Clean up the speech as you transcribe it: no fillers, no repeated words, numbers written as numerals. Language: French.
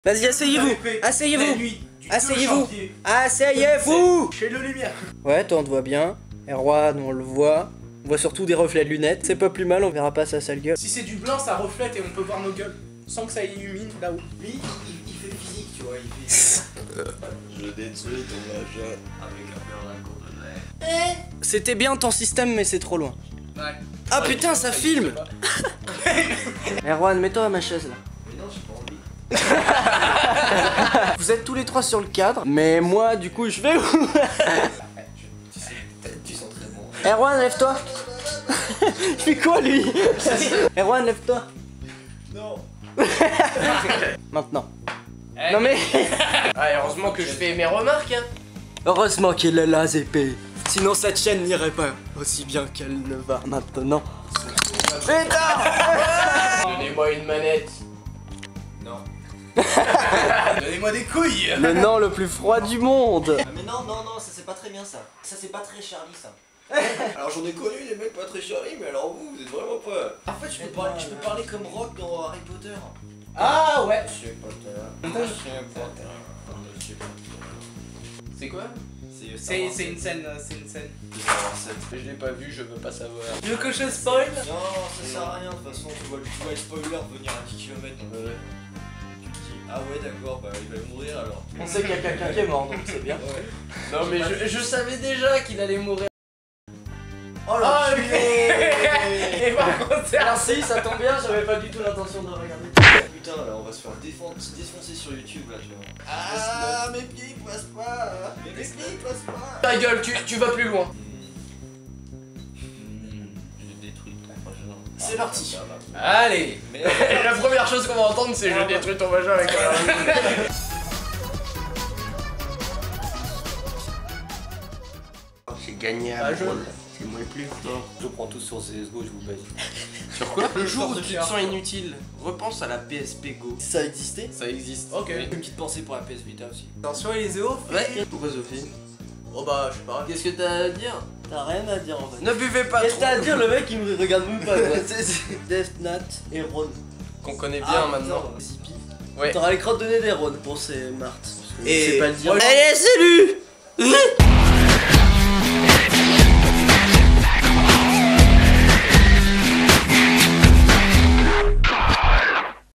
Vas-y, asseyez-vous. Asseyez-vous. Asseyez-vous. Asseyez-vous. Chez le lumière. Ouais, toi on te voit bien. Erwan, on le voit. On voit surtout des reflets de lunettes. C'est pas plus mal, on verra pas sa sale gueule. Si c'est du blanc, ça reflète et on peut voir nos gueules. Sans que ça illumine là-haut. Lui, il fait physique, tu vois, il fait... Je détruis ton vagin avec un verre d'un condamné. C'était bien ton système, mais c'est trop loin. Ouais. Ah putain, ça filme. Erwan, mets-toi à ma chaise là. Mais non, j'ai pas envie. Vous êtes tous les trois sur le cadre, mais moi du coup je vais où? Tu sens très bon. Erwan, lève-toi. Il fait quoi lui? Erwan, lève-toi. Non. Maintenant. Non mais... Ah, heureusement que je fais mes remarques, hein. Heureusement qu'il est là, ZP. Sinon cette chaîne n'irait pas aussi bien qu'elle ne va maintenant. Putain! Donnez-moi une manette. Non. Donnez-moi des couilles. Le nom le plus froid du monde. Ah mais non, non, non, ça c'est pas très bien ça. Ça c'est pas très Charlie ça. Alors j'en ai connu des mecs pas très chéris, mais alors vous, vous êtes vraiment pas. En fait, je peux parler comme Rock dans Harry Potter. Ah ouais. Monsieur Potter. Monsieur Potter. C'est quoi? C'est une scène, c'est une scène. Je Je l'ai pas vu, je veux pas savoir. Tu veux que je spoil? Non, ça sert à rien, de toute façon, tu vois le spoiler venir à 10 km donc tu te dis, ah ouais d'accord, bah il va mourir alors. On sait qu'il y a quelqu'un qui est mort, donc c'est bien. Ouais. Non mais je savais déjà qu'il allait mourir. Oh là Oh, et par contre, c'est Merci, ça tombe bien, j'avais pas du tout l'intention de regarder. putain, là on va se faire défoncer sur YouTube là, tu vois. Ah, mes pieds ils passent pas. Mes pieds ils passent pas. ta gueule, tu vas plus loin. Je détruis ton vagin. C'est parti. Allez. Mais La première chose qu'on va entendre, c'est je détruis ton vagin avec j'ai gagné Ah, à je- C'est moi le plus fort. Je prends tout sur CSGO, je vous baise. Sur quoi? Le jour où de tu te faire. sens inutile, repense à la PSP Go. Ça existait. Ça existe. Ok. Une petite pensée pour la PS Vita aussi. Attention les zéos. Ouais. Pourquoi Sophie? Oh bah je sais pas. Qu'est-ce que t'as à dire? T'as rien à dire en fait. Ne buvez pas Qu'est-ce que trop. t'as à dire, le mec il me regarde même pas quoi. Death Nat et Ron. Qu'on connaît bien maintenant. Zippy. Ouais. T'auras les crottes de nez des Ron pour ces Marthes. Et C'est pas le dire. Allez, salut.